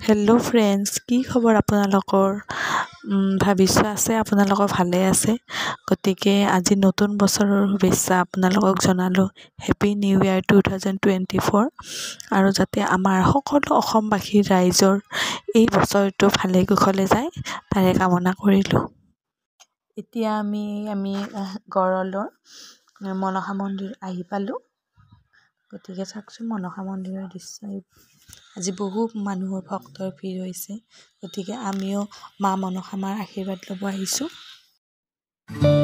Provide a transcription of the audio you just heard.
Hello' friends, কি খবৰ আপোনালোকৰ? ভাবিছোঁ আছে আপোনালোকৰ ভালে আছে। গতিকে আজি নতুন বছৰৰ শুভেচ্ছা আপোনালোকক জনালোঁ। Happy new year 2024। আৰু যাতে আমাৰ সকলো অসমবাসীৰ ৰাইজৰ এই বছৰটো ভালে কুশলে যায় তাৰে কামনা কৰিলোঁ। এতিয়া আমি গড়লৰ মনসা মন্দিৰ আহি পালোঁ। গতিকে চাওকচোন মনসা মন্দিৰৰ দৃশ্য। আজি বহু মানুহৰ ভক্তৰ ভিৰ হৈছে। গতিকে আমিও মা মনসা মাৰ আশীৰ্বাদ ল'ব আহিছোঁ।